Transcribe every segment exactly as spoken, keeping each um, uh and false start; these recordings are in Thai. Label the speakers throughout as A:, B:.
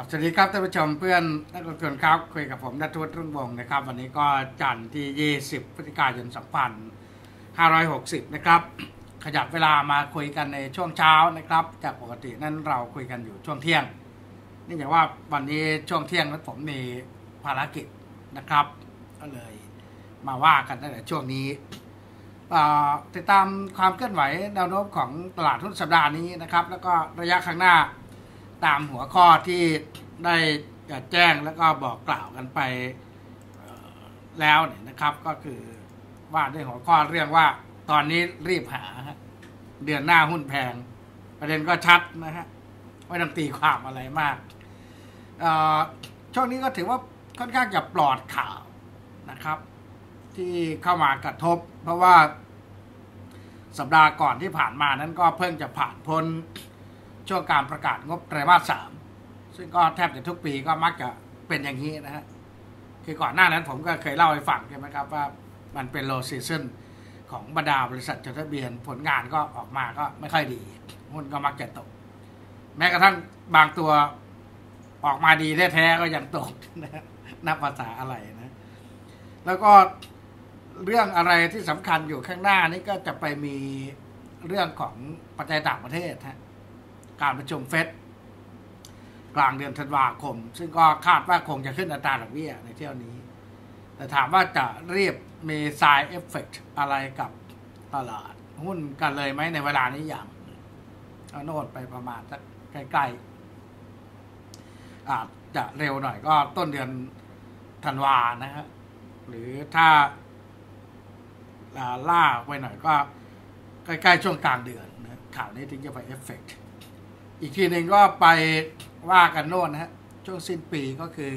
A: สวัสดีครับท่านผู้ชมเพื่อนนักลงทุนครับคุยกับผมณัฐวุฒิรุ่งวงศ์นะครับวันนี้ก็จันทร์ที่ยี่สิบพฤศจิกายนสองพันห้าร้อยหกสิบนะครับขยับเวลามาคุยกันในช่วงเช้านะครับจากปกตินั้นเราคุยกันอยู่ช่วงเที่ยงนี่อย่างว่าวันนี้ช่วงเที่ยงนั้นผมมีภารกิจนะครับก็เลยมาว่ากันตั้งแต่ช่วงนี้ติดตามความเคลื่อนไหวแนวโน้มของตลาดหุ้นสัปดาห์นี้นะครับแล้วก็ระยะข้างหน้าตามหัวข้อที่ได้แจ้งแล้วก็บอกกล่าวกันไปแล้วเนี่ยนะครับก็คือว่าด้วยหัวข้อเรื่องว่าตอนนี้รีบหาเดือนหน้าหุ้นแพงประเด็นก็ชัดนะฮะไม่ต้องตีความอะไรมากช่วงนี้ก็ถือว่าค่อนข้างจะปลอดข่าวนะครับที่เข้ามากระทบเพราะว่าสัปดาห์ก่อนที่ผ่านมานั้นก็เพิ่งจะผ่านพ้นช่วงการประกาศงบไตรมาสสามซึ่งก็แทบจะทุกปีก็มักจะเป็นอย่างนี้นะฮะคือก่อนหน้านั้นผมก็เคยเล่าให้ฟังใช่ไหมครับว่ามันเป็น low season ของบรรดาบริษัทจดทะเบียนผลงานก็ออกมาก็ไม่ค่อยดีหุ้นก็มักจะตกแม้กระทั่งบางตัวออกมาดีแท้ๆก็ยังตกนะนับภาษาอะไรนะแล้วก็เรื่องอะไรที่สำคัญอยู่ข้างหน้านี้ก็จะไปมีเรื่องของปัจจัยต่างประเทศฮะการประชุมเฟดกลางเดือนธันวาคมซึ่งก็คาดว่าคงจะขึ้นอัตราดอกเบี้ยในเที่ยวนี้แต่ถามว่าจะเรียบมีไซด์เอฟเฟกต์อะไรกับตลาดหุ้นกันเลยไหมในเวลานี้อย่างเอาโน้ตไปประมาณสักใกล้ๆอาจจะเร็วหน่อยก็ต้นเดือนธันวานะฮะหรือถ้าล่าไว้หน่อยก็ใกล้ๆช่วงกลางเดือนนะข่าวนี้ถึงจะไปเอฟเฟกต์อีกทีหนึ่งก็ไปว่ากันโน่นนะฮะช่วงสิ้นปีก็คื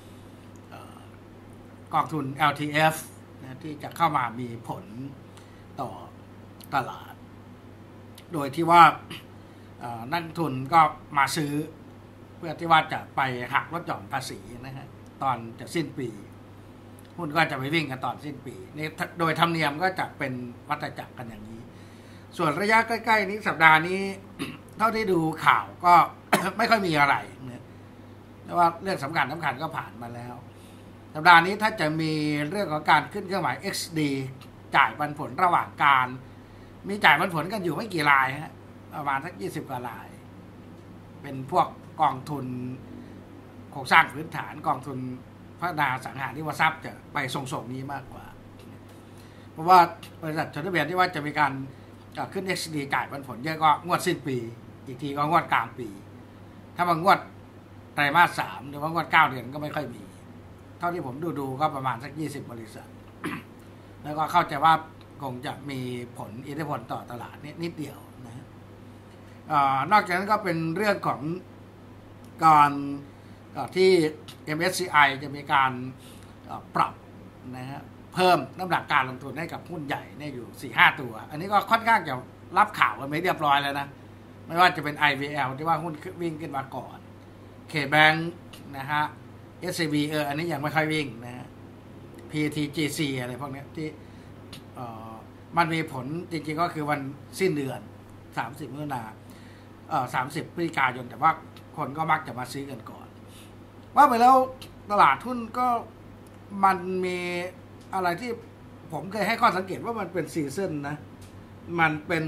A: อกองทุน แอล ที เอฟ นะที่จะเข้ามามีผลต่อตลาดโดยที่ว่านักทุนก็มาซื้อเพื่อที่ว่าจะไปหักลดหย่อนภาษีนะฮะตอนจะสิ้นปีหุ้นก็จะไปวิ่งกันตอนสิ้นปีนี่โดยธรรมเนียมก็จะเป็นวัฏจักรกันอย่างนี้ส่วนระยะใกล้ๆนี้สัปดาห์นี้ เท่าที่ดูข่าวก็ ไม่ค่อยมีอะไรนะแต่ว่าเรื่องสำคัญสำคัญก็ผ่านมาแล้วสัปดาห์นี้ถ้าจะมีเรื่องของการขึ้นเครื่องหมาย เอ็กซ์ ดี จ่ายปันผลระหว่างการมีจ่ายปันผลกันอยู่ไม่กี่รายฮะประมาณสักยี่สิบกว่ารายเป็นพวกกองทุนโครงสร้างพื้นฐานกองทุนพัฒนาสังหาริมทรัพย์จะไปส่งๆนี้มากกว่าเพราะว่าบริษัทจดทะเบียนที่ว่าจะมีการขึ้น เอ็กซ์ ดี จ่ายปันผลเยอะก็งวดสิ้นปีอีกทีก็งวดกลางปีถ้ามางวดไตรมาสสามหรือว่างวดเก้าเดือนก็ไม่ค่อยมีเท่าที่ผมดูดูก็ประมาณสักยี่สิบบริษัท แล้วก็เข้าใจว่าคงจะมีผลอิทธิพลต่อตลาดนิดนิดเดียวนะนอกจากนั้นก็เป็นเรื่องของการที่ เอ็ม เอส ซี ไอ จะมีการปรับนะฮะเพิ่มน้ำหนักการลงทุนให้กับหุ้นใหญ่เนี่ยอยู่ สี่ห้า ตัวอันนี้ก็ค่อนข้างจะรับข่าวกันไม่เรียบร้อยแล้วนะไม่ว่าจะเป็น ไอ วี แอล ที่ว่าหุ้นวิ่งขึ้นมาก่อน K-Bank นะฮะ เอส ซี บี เอออันนี้ยังไม่ค่อยวิ่งนะฮะ พี ที จี ซี อะไรพวกนี้ที่เอ่อมันมีผลจริงๆก็คือวันสิ้นเดือนสามสิบมิถุนายนเอ่อสามสิบพฤศจิกายนแต่ว่าคนก็มักจะมาซื้อกันก่อนว่าไปแล้วตลาดหุ้นก็มันมีอะไรที่ผมเคยให้ข้อสังเกตว่ามันเป็นซีซั่นนะมันเป็น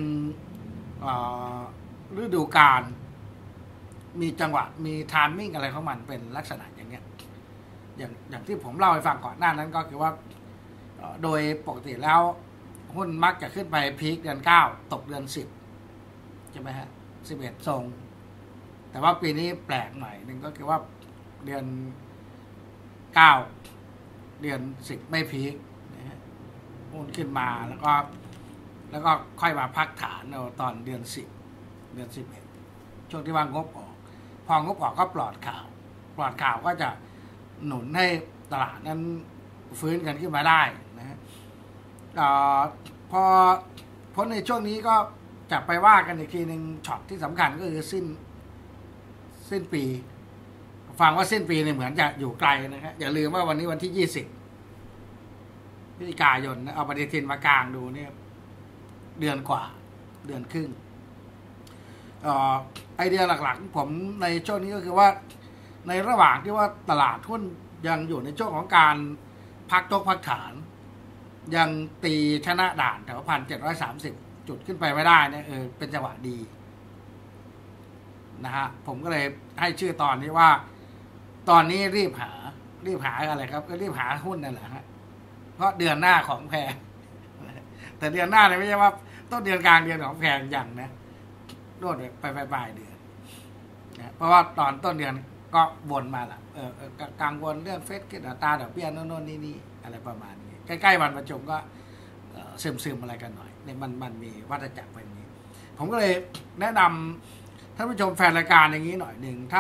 A: ฤดูกาลมีจังหวะมีไทมิ่งอะไรของมันเป็นลักษณะอย่างเงี้ยอย่างอย่างที่ผมเล่าให้ฟังก่อนหน้านั้นก็คือว่าโดยปกติแล้วหุ้นมักจะขึ้นไปพีคเดือนเก้าตกเดือนสิบใช่ไหมฮะสิบเอ็ดทรงแต่ว่าปีนี้แปลกหน่อยนึงก็คือว่าเดือนเก้าเดือนสิบไม่พีคนะฮะหุ้นขึ้นมาแล้วก็แล้วก็ค่อยมาพักฐานเอาตอนเดือนสิบเดือนสิบเอ็ดช่วงที่ว่างบออกพองบออกก็ปลอดข่าวปลอดข่าวก็จะหนุนให้ตลาดนั้นฟื้นกันขึ้นมาได้นะฮะพอพ้นในช่วงนี้ก็จะไปว่ากันอีกทีหนึ่งช็อตที่สำคัญก็คือสิ้นสิ้นปีฟังว่าสิ้นปีเนี่ยเหมือนจะอยู่ไกลนะครับอย่าลืมว่าวันนี้วันที่ยี่สิบพฤศจิกายนนะเอาปฏิทินมากลางดูเนี่ยเดือนกว่าเดือนครึ่งไอเดียหลักๆผมในช่วงนี้ก็คือว่าในระหว่างที่ว่าตลาดหุ้นยังอยู่ในช่วงของการพักตกพักฐานยังตีชนะด่านแถวพันเจ็ดร้อยสามสิบจุดขึ้นไปไม่ได้เนี่ยเออเป็นจังหวะดีนะฮะผมก็เลยให้ชื่อตอนนี้ว่าตอนนี้รีบหารีบหาอะไรครับก็รีบหาหุ้นนั่นแหละฮะเพราะเดือนหน้าของแพงแต่เดือนหน้าเนี่ยไม่ใช่ว่าต้นเดือนกลางเดือนของแพงอย่างนะโน่นไปปลายเดือนนะเพราะว่าตอนต้นเดือนก็วนมาละเออกังวลเรื่องเฟดขึ้นอัตราดอกเบี้ยโน่นนี่นี่อะไรประมาณนี้ใกล้ๆวันประชุมก็ซึมๆอะไรกันหน่อยเนี่ยมันมันมีวัฏจักรแบบนี้ผมก็เลยแนะนำท่านผู้ชมแฟนรายการอย่างนี้หน่อยหนึ่งถ้า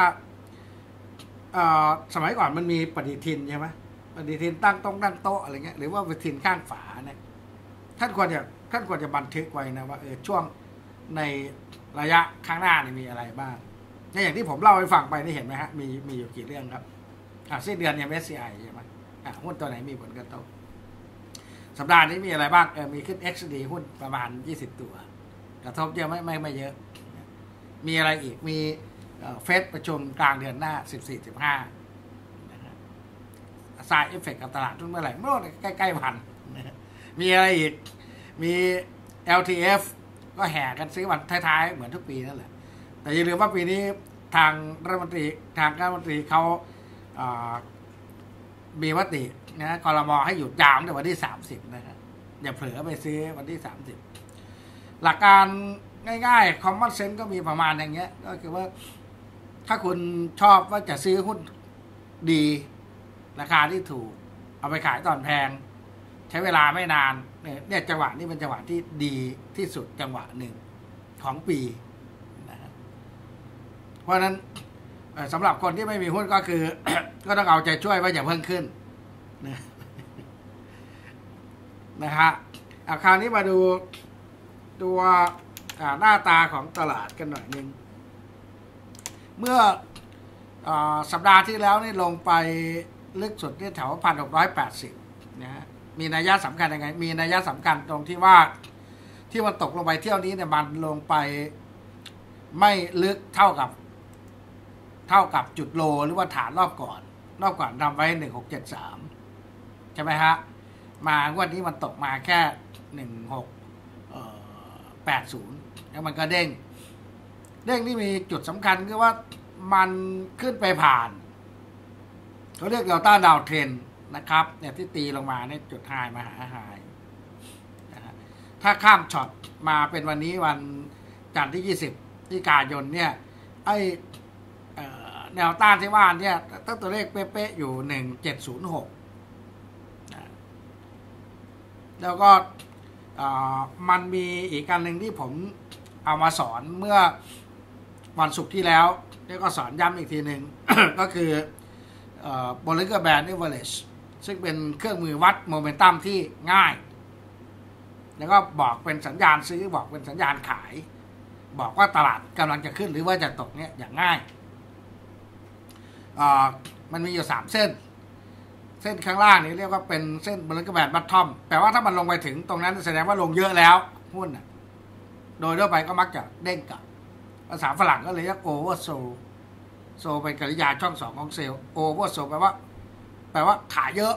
A: สมัยก่อนมันมีปฏิทินใช่ไหมปฏิทินตั้งตรงตั้งโต๊ะอะไรเงี้ยหรือว่าปฏิทินข้างฝาเนี่ยท่านควรจะท่านควรจะบันทึกไว้นะว่าเออช่วงในระยะข้างหน้านี่มีอะไรบ้างเนี่ยอย่างที่ผมเล่าให้ฟังไปนี่เห็นไหมฮะมีมีอยู่กี่เรื่องครับอ่ะสิ้นเดือนยัง เอส ซี ไอ ใช่ไหมอ่ะหุ้นตัวไหนมีผลกระทบสัปดาห์นี้มีอะไรบ้างเออมีขึ้น เอ็กซ์ ดี หุ้นประมาณยี่สิบตัวกระทบเยอะไม่ไม่ไม่เยอะมีอะไรอีกมีเฟดประชุมกลางเดือนหน้า สิบสี่ สิบห้า นะครับสายเอฟเฟกต์กับตลาดทุนเมื่อไหร่เมื่อใกล้ๆวันมีอะไรอีกมี แอล ที เอฟ ก็แห่กันซื้อวันท้ายๆเหมือนทุกปีนั่นแหละแต่อย่าลืมว่าปีนี้ทางรัฐมนตรีทางรัฐมนตรีเขามีมตินะกรม.ให้หยุดยาวในวันที่สามสิบนะครับอย่าเผลอไปซื้อวันที่สามสิบหลักการง่ายๆ common sense ก็มีประมาณอย่างเงี้ยก็คือว่าถ้าคุณชอบว่าจะซื้อหุ้นดีราคาที่ถูกเอาไปขายตอนแพงใช้เวลาไม่นานเนี่ยจังหวะนี้เป็นจังหวะที่ดีที่สุดจังหวะหนึ่งของปีนะเพราะฉะนั้นสำหรับคนที่ไม่มีหุ้นก็คือ ก็ต้องเอาใจช่วยว่าอย่าเพิ่งขึ้นนะนะฮะเอาคราวนี้มาดูตัวหน้าตาของตลาดกันหน่อยนึงเมื่ออสัปดาห์ที่แล้วนี่ลงไปลึกสุดที่แถวพันหกร้อยแปดสิบนะฮะมีนัยสำคัญยังไงมีนัยสำคัญตรงที่ว่าที่มันตกลงไปเที่ยวนี้เนี่ยมันลงไปไม่ลึกเท่ากับเท่ากับจุดโลหรือว่าฐานรอบก่อนรอบก่อนทำไว้หนึ่งหกเจ็ดสามใช่ไหมฮะมางวดนี้มันตกมาแค่หนึ่งหกแปดศูนย์แล้วมันก็เด้งเด้งที่มีจุดสำคัญคือว่ามันขึ้นไปผ่านเขาเรียกเดลต้าดาวเทรนนะครับเนี่ยที่ตีลงมาเนี่ยจุดไฮมาหาไฮถ้าข้ามช็อตมาเป็นวันนี้วันจันทร์ที่ยี่สิบพฤศจิกายนเนี่ยไอแนวต้านที่ว่าเนี่ยตั้งตัวเลขเป๊ะๆอยู่หนึ่งเจ็ดศูนย์หกแล้วก็มันมีอีกการหนึ่งที่ผมเอามาสอนเมื่อวันศุกร์ที่แล้วแล้วก็สอนย้ำอีกทีหนึ่ง ก็คือ Bollinger Band Average ซึ่งเป็นเครื่องมือวัดโมเมนตัมที่ง่ายแล้วก็บอกเป็นสัญญาณซื้อบอกเป็นสัญญาณขายบอกว่าตลาดกำลังจะขึ้นหรือว่าจะตกเนี่ยอย่างง่ายมันมีอยู่สามเส้นเส้นข้างล่างนี้เรียกว่าเป็นเส้น Bollinger Band Bottom แปลว่าถ้ามันลงไปถึงตรงนั้นแสดงว่าลงเยอะแล้วหุ้นโดยทั่วไปก็มักจะเด้งกลับภาษาฝรั่งก็เลยเรียก oversold โซเป็นกริยาช่องสองของเซลล์ oversold แปลว่าแปลว่าขายเยอะ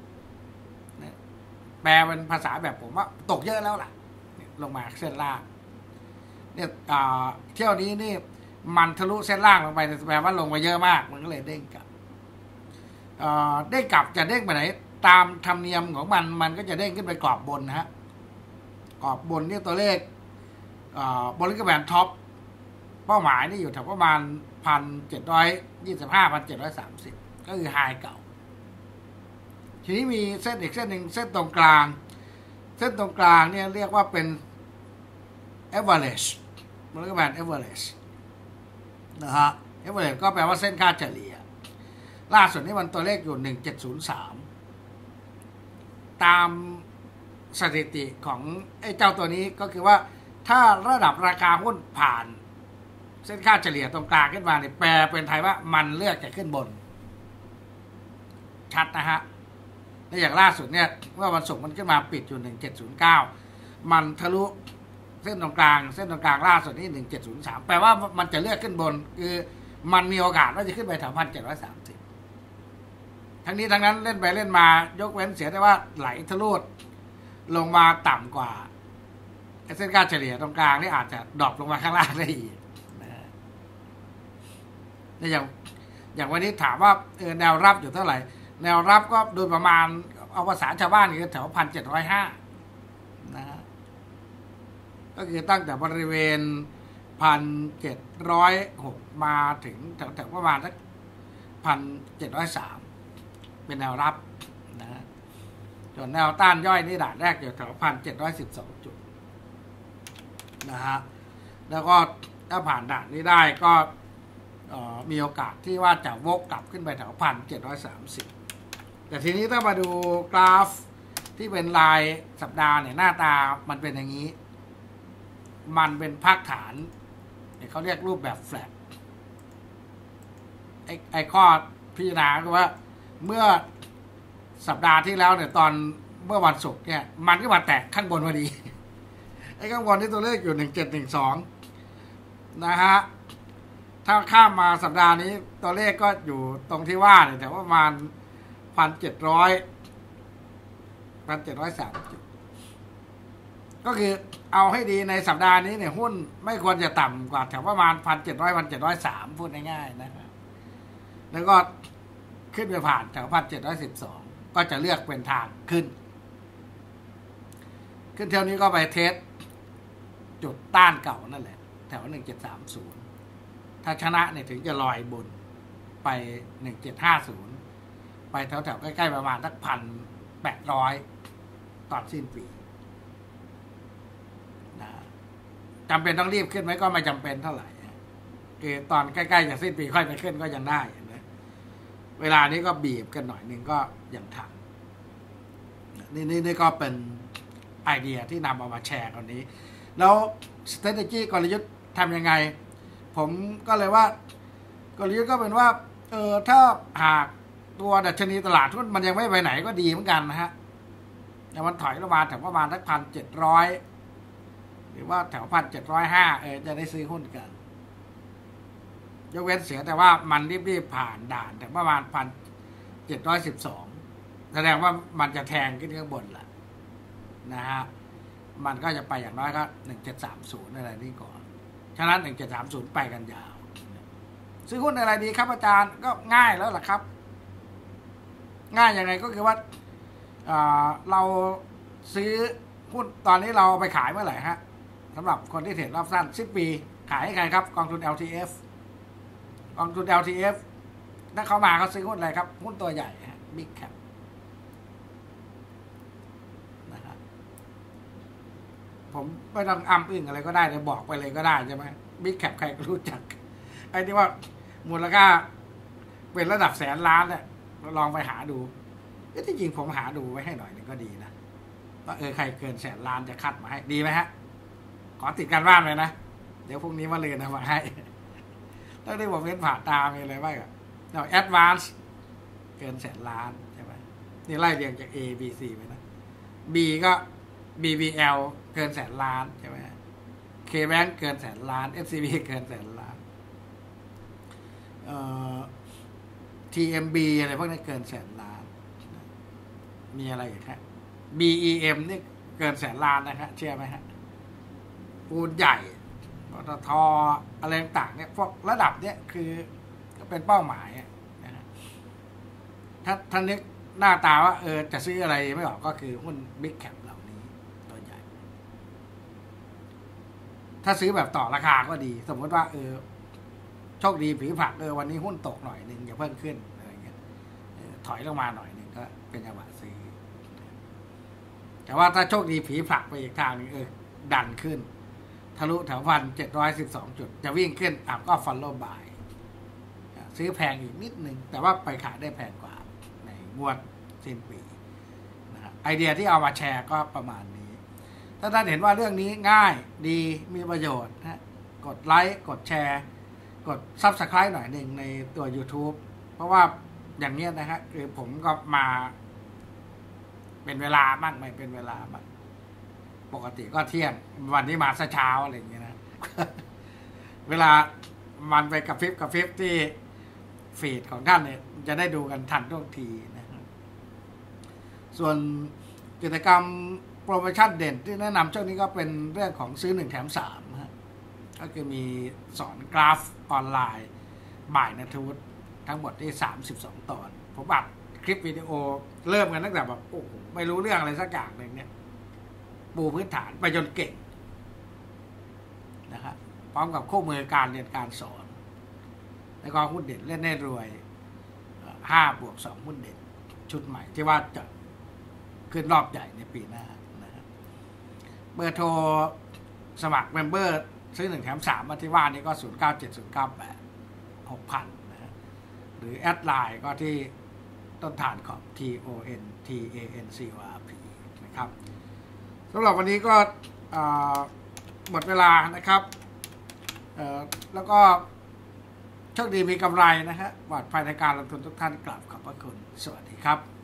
A: แปลเป็นภาษาแบบผมว่าตกเยอะแล้วล่ะลงมาเส้นล่างเนี่ยเที่ยวนี้นี่มันทะลุเส้นล่างลงไปแปลว่าลงไปเยอะมากมันก็เลยเด้งกลับเด้งกลับจะเด้งไปไหนตามธรรมเนียมของมันมันก็จะเด้งขึ้นไปกรอบบนนะฮะกรอบบนนี่ตัวเลขบริกแบนท็อปเป้าหมายนี่อยู่แถวประมาณพันเจ็ดร้อยยี่สิบห้าพันเจ็ดร้อยสามสิบก็คือไฮเก่าทีนี้มีเส้นอีกเส้นหนึ่งเส้นตรงกลางเส้นตรงกลางเนี่ยเรียกว่าเป็น average มันเรียกว่า average นะฮะ average ก็แปลว่าเส้นค่าเฉลี่ยล่าสุดนี้มันตัวเลขอยู่หนึ่งเจ็ดศูนย์สามตามสถิติของไอ้เจ้าตัวนี้ก็คือว่าถ้าระดับราคาหุ้นผ่านเส้นค่าเฉลี่ยตรงกลางขึ้นมาเนี่ยแปลเป็นไทยว่ามันเลือกจะขึ้นบนชัดนะฮะในอย่างล่าสุดเนี่ยเมื่อวันศุกร์มันขึ้นมาปิดอยู่หนึ่งเจ็ดศูนย์เก้ามันทะลุเส้นตรงกลางเส้นตรงกลางล่าสุดนี่หนึ่งเจ็ดศูนย์สามแปลว่ามันจะเลือกขึ้นบนคือมันมีโอกาสว่าจะขึ้นไปแถวพันเจ็ดร้อยสามสิบทั้งนี้ทั้งนั้นเล่นไปเล่นมายกเว้นเสียแต่ว่าไหลทะลุลงมาต่ำกว่าเส้นค่าเฉลี่ยตรงกลางนี่อาจจะดรอปลงมาข้างล่างได้อีกนะอย่างอย่างวันนี้ถามว่าเออแนวรับอยู่เท่าไหร่แนวรับก็โดยประมาณเอาภาษาชาวบ้านคือแถวพันเจ็ดร้อยห้านะก็คือตั้งแต่บริเวณพันเจ็ดร้อยหกมาถึงแถวแถวประมาณสักพันเจ็ดร้อยสามเป็นแนวรับนะส่วนแนวต้านย่อยนี่ด่านแรกอยู่แถวพันเจ็ดร้อยสิบสองจุดนะฮะแล้วก็ถ้าผ่านด่านนี้ได้ก็มีโอกาสที่ว่าจะวกกลับขึ้นไปแถวพันเจ็ดร้อยสามสิบแต่ทีนี้ถ้ามาดูกราฟที่เป็นรายสัปดาห์เนี่ยหน้าตามันเป็นอย่างนี้มันเป็นภาคฐานเขาเรียกรูปแบบแฟลตไอ้ไอ้ข้อพิจารณาคือว่าเมื่อสัปดาห์ที่แล้วเนี่ยตอนเมื่อวันศุกร์เนี่ยมันก็มาแตกข้างบนพอดีไอ้ข้างบนที่ตัวเลขอยู่หนึ่งเจ็ดหนึ่งสองนะฮะถ้าข้ามมาสัปดาห์นี้ตัวเลขก็อยู่ตรงที่ว่าเนี่ยแต่ว่าประมาณพันเจ็ดร้อยพันเจ็ดร้อยสามจุดก็คือเอาให้ดีในสัปดาห์นี้เนี่ยหุ้นไม่ควรจะต่ำกว่าแถวประมาณพันเจ็ดร้อยพันเจ็ดร้อยสามพูดง่ายๆนะครับแล้วก็ขึ้นไปผ่านแถวพันเจ็ดร้อยสิบสองก็จะเลือกเป็นทางขึ้นขึ้นเท่านี้ก็ไปเทสจุดต้านเก่านั่นแหละแถวหนึ่งเจ็ดสามศูนย์ถ้าชนะเนี่ยถึงจะลอยบนไปหนึ่งเจ็ดห้าศูนย์ไปแถวๆใกล้ๆประมาณสักพันแปดร้อยตอนสิ้นปีนะจำเป็นต้องรีบขึ้นไหมก็ไม่จำเป็นเท่าไหร่คือตอนใกล้ๆจะสิ้นปีค่อยไปขึ้นก็ยังได้นะเวลานี้ก็บีบกันหน่อยนึงก็ยังทันนี่นี่นี่ก็เป็นไอเดียที่นำเอามาแชร์กันนี้แล้ว strategy กลยุทธ์ทำยังไงผมก็เลยว่ากลยุทธ์ก็เป็นว่าเออถ้าหากตัวดัชนีตลาดทุนมันยังไม่ไปไหนก็ดีเหมือนกันนะฮะแต่มันถอยลงมาแถวประมาณสักพันเจ็ดร้อยหรือว่าแถวพันเจ็ดร้อยห้าเออจะได้ซื้อหุ้นกันยกเว้นเสียแต่ว่ามันรีบๆผ่านด่านแต่ประมาณพันเจ็ดร้อยสิบสองแสดงว่ามันจะแทงขึ้นข้างบนแหละนะฮะมันก็จะไปอย่างน้อยก็หนึ่งเจ็ดสามศูนย์อะไรนี่ก่อนฉะนั้นหนึ่งเจ็ดสามศูนย์ไปกันยาวซื้อหุ้นอะไรดีครับอาจารย์ก็ง่ายแล้วล่ะครับง่ายยังไงก็คือว่าเราซื้อหุ้นตอนนี้เราไปขายเมื่อไหร่ฮะสำหรับคนที่เทรดรอบสั้นสิบปีขายให้ใครครับกองทุน แอล ที เอฟ กองทุน แอล ที เอฟ ถ้าเขามาเขาซื้อหุ้นอะไรครับหุ้นตัวใหญ่ฮะ Big Cap นะครับผมไม่ต้องอ้ำอึ้งอะไรก็ได้เลยบอกไปเลยก็ได้ใช่ไหม Big Cap ใครก็รู้จักไอ้ที่ว่ามูลค่าเป็นระดับแสนล้านเนี่ยลองไปหาดูที่จริงผมหาดูไว้ให้หน่อยนึงก็ดีนะว่าเออใครเกินแสนล้านจะคัดมาให้ดีไหมฮะขอติดการบ้านเลยนะเดี๋ยวพรุ่งนี้มาเรียนมาให้แล้วที่ผมเห็นผ่านตามีอะไรบ้างอ่ะเราแอดวานซ์เกินแสนล้านใช่ไหมนี่ไล่เรียงจาก A B C ไปนะ B ก็ บี บี แอล เกินแสนล้านใช่ไหม K-Bank เกินแสนล้าน เอส ซี บี เกินแสนล้านเอ่อ ที เอ็ม บี อะไรพวกนี้เกินแสนล้านมีอะไรอีกฮะ บี อี เอ็ม นี่เกินแสนล้านนะครับเชื่อไหมฮะปูนใหญ่ปตท.อะไรต่างเนี่ยพวกระดับเนี้ยคือก็เป็นเป้าหมายนะฮะถ้าท่านนึกหน้าตาว่าเออจะซื้ออะไรไม่ออกก็คือหุ้น Big Cap เหล่านี้ตัวใหญ่ถ้าซื้อแบบต่อราคาก็ดีสมมติว่าเออโชคดีผีผักเออวันนี้หุ้นตกหน่อยนึงอย่าเพิ่งขึ้นอะไรเงี้ยถอยลงมาหน่อยนึงก็เป็นจังหวะซื้อแต่ว่าถ้าโชคดีผีผลักไปอีกทางนึงเออดันขึ้นทะลุแถวพันเจ็ดร้อยสิบสองจุดจะวิ่งขึ้นอ่ะก็ follow buy ซื้อแพงอีกนิดนึงแต่ว่าไปขายได้แพงกว่าในงวดสิ้นปีนะไอเดียที่เอามาแชร์ก็ประมาณนี้ถ้าท่านเห็นว่าเรื่องนี้ง่ายดีมีประโยชน์นะกดไลค์กดแชร์กด Subscribe หน่อยหนึ่งในตัว YouTube เพราะว่าอย่างนี้นะฮะคือผมก็มาเป็นเวลาบ้างไม่เป็นเวลาบ้างปกติก็เที่ยงวันนี้มาซะเช้าอะไรอย่างเงี้ยนะ เวลามันไปกระพริบกระพริบที่ฟีดของท่านเนี่ยจะได้ดูกันทันท่วงทีนะครับส่วนกิจกรรมโปรโมชั่นเด่นที่แนะนำช่วงนี้ก็เป็นเรื่องของซื้อหนึ่งแถมสามฮะก็คือมีสอนกราฟออนไลน์บ่ายนัทวุฒิทั้งหมดที่สามสิบสองตอนผมอัดคลิปวิดีโอเริ่มกันตั้งแต่แบบโอ้โหไม่รู้เรื่องอะไรสักอย่างหนึ่งเนี่ยปูพื้นฐานไปจนเก่งนะครับพร้อมกับคู่มือการเรียนการสอนแล้วก็หุ้นเด่นเล่นได้รวยห้าบวกสองหุ้นเด่นชุดใหม่ที่ว่าจะขึ้นรอบใหญ่ในปีหน้านะครับเบอร์โทรสมัครเมมเบอร์ซื้อหนึ่งแถมสามมาที่ว่านี้ก็ศูนย์เก้าเจ็ดศูนย์เก้าแปดหกพันนะฮะหรือแอดไลน์ก็ที่ต้นฐานของ T O N T A N C O R P นะครับสำหรับวันนี้ก็หมดเวลานะครับแล้วก็โชคดีมีกำไรนะฮะปลอดภัยในการลงทุนทุกท่านกราบขอบพระคุณสวัสดีครับ